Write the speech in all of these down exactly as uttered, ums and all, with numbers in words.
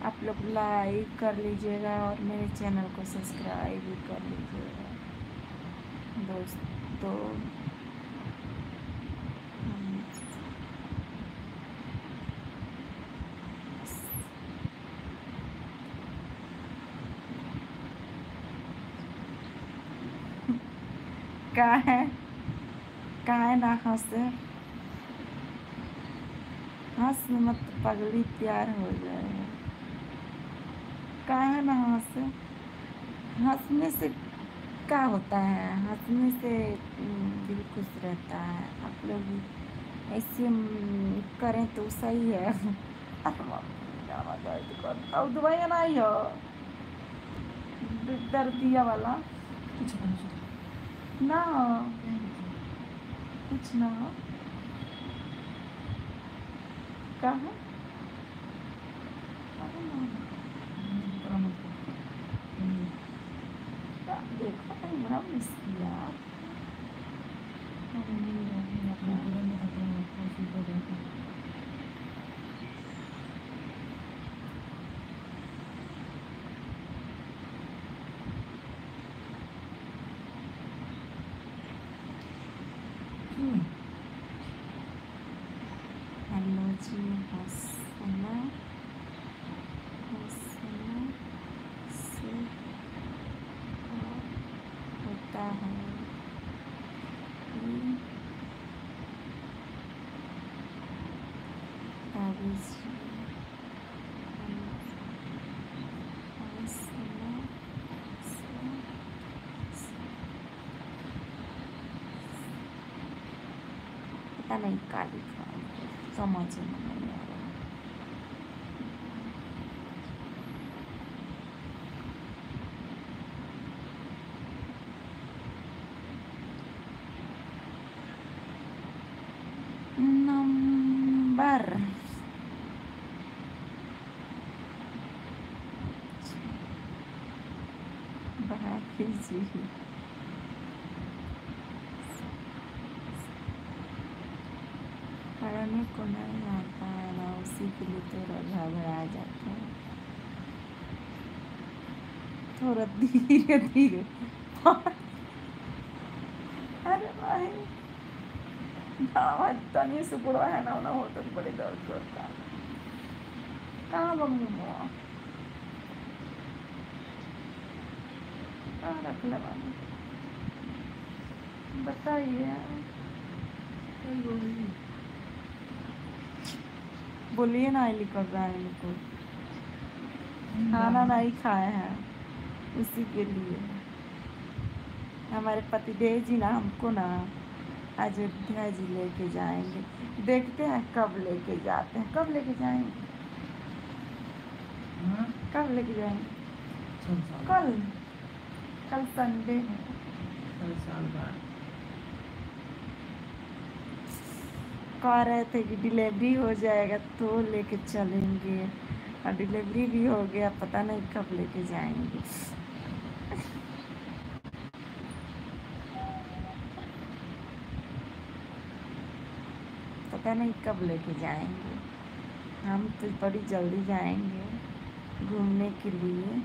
आप लोग लाइक कर लीजिएगा और मेरे चैनल को सब्सक्राइब भी कर लीजिएगा दोस्तों। का है का है ना हंसे, हंस मत पगली, प्यार हो जाएगा। का है ना हंसे, हंसने से क्या होता है, हंसने से हम्म, दिल खुश रहता है। आप लोग भी ऐसे हम्म, करें तो सही है। अरे बाप रे, जाना जाए तो करता हूँ, दवाइयाँ नहीं हो द- दर्दिया वाला ना हो, कुछ ना हो। का है अरे ना, का- देखो कहीं बड़ा मुश्किल है। हेलो जी, हंसना हंसना से होता है कि ताबीज़ हंसना से पता नहीं क्या लिखा है, समझ में नहीं आ रहा। नंबर भाभी जी पढ़ने को नहीं आता है ना, उसी के लिए थोड़ा घबरा जाता है, थोड़ा धीरे धीरे। अरे भाई ना, तनी से बुरा है ना, ना हो तो बड़े दर्द करता है। कहाँ बंगू मुआ कहाँ रख ले बानी, बताइए। बोलिए ना, आइली कर रहा है इनको, खाना नहीं खाए हैं, उसी के लिए हमारे पतिदेव जी ना हमको ना अयोध्या जी लेके जाएंगे। देखते हैं कब लेके जाते हैं, कब लेके जाएंगे, कब लेके जाएंगे। कल कल संडे है, कल साल बाद कह रहे थे कि डिलीवरी हो जाएगा तो लेके चलेंगे, और डिलीवरी भी हो गया, पता नहीं कब लेके जाएंगे। पता नहीं कब लेके जाएंगे, हम तो बड़ी जल्दी जाएंगे घूमने के लिए।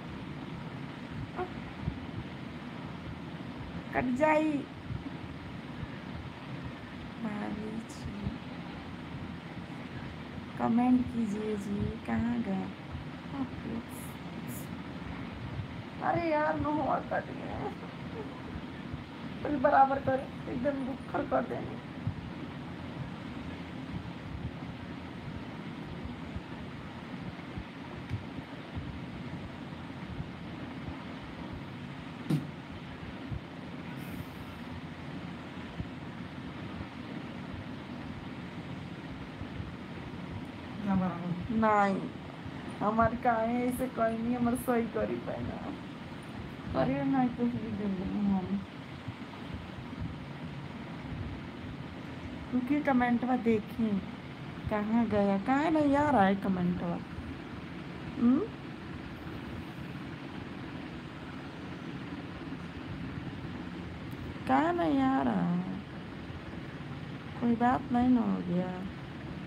कट जाई भाभी जी, कमेंट कीजिए जी, कहाँ गए आप लोग? अरे यार नो हुआ कट गए, फिर बराबर कर एकदम बुखर कर देंगे। नहीं हमारे काहे ऐसे कोई नहीं, हमारे सही करी पाएगा, करिए नहीं कुछ भी दे देंगे हम, क्योंकि कमेंटवा देखें कहाँ गया, कहाँ नहीं आ रहा है कमेंटवा। हम्म कहाँ नहीं आ रहा है, कोई बात नहीं ना हो गया।